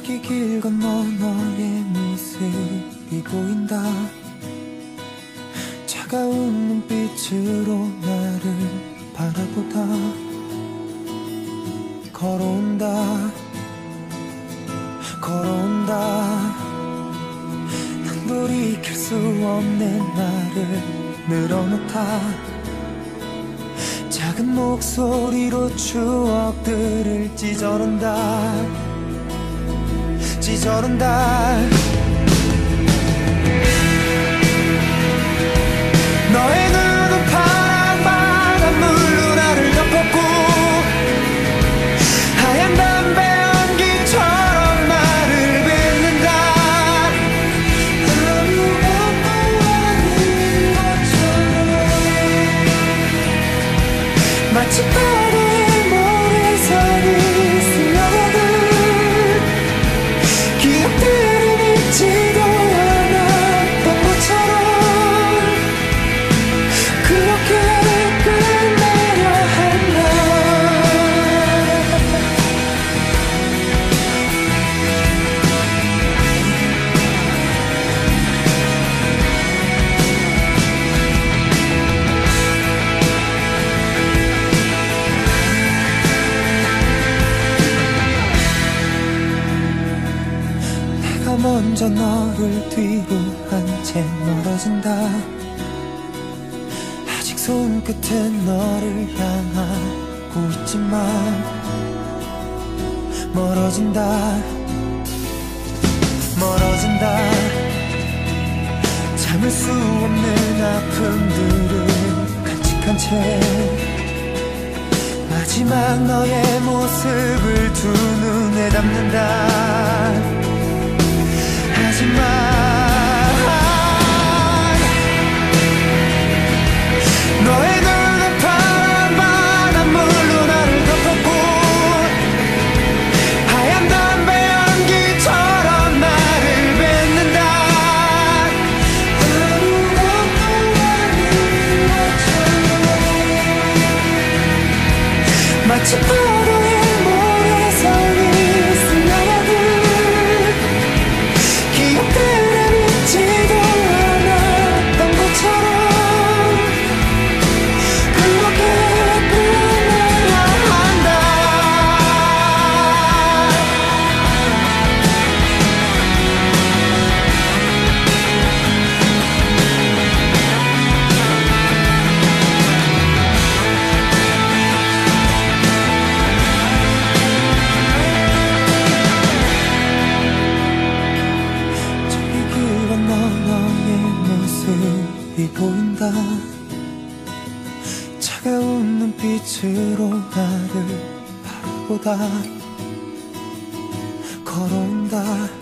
저기 길 건너 너의 모습이 보인다. 차가운 눈빛으로 나를 바라보다 걸어온다 걸어온다. 난 돌이킬 수 없는 나를 늘어놓다. 작은 목소리로 추억들을 찢어놓는다 찢어놓는다. 너의 눈은 파란 바닷물로 나를 덮었고 하얀 담배 연기처럼 나를 뱉는다. 아무것도 아닌 것처럼 마치 파도에 모래성이 스며든 기억들은 잊지도 않았던 것처럼 그렇게 끝내려 한다. 내가 먼저 너를 뒤로 한 채 멀어진다. 아직 손끝엔 너를 향하고 있지만 멀어진다 멀어진다. 참을 수 없는 아픔들을 간직한 채 마지막 너의 모습을 두 눈에 담는다. 하지만 너의 눈은 파란 바닷물로 나를 덮었고 하얀 담배 연기처럼 나를 뱉는다. 아무것도 아닌 것처럼 마치 파도에 모래성이 스며든 기억들은 잊지도 않았던 것처럼 그렇게 끝내려 한다. 저기 길 건너 너의 모습이 보인다. 차가운 눈빛으로 나를 바라보다 걸어온다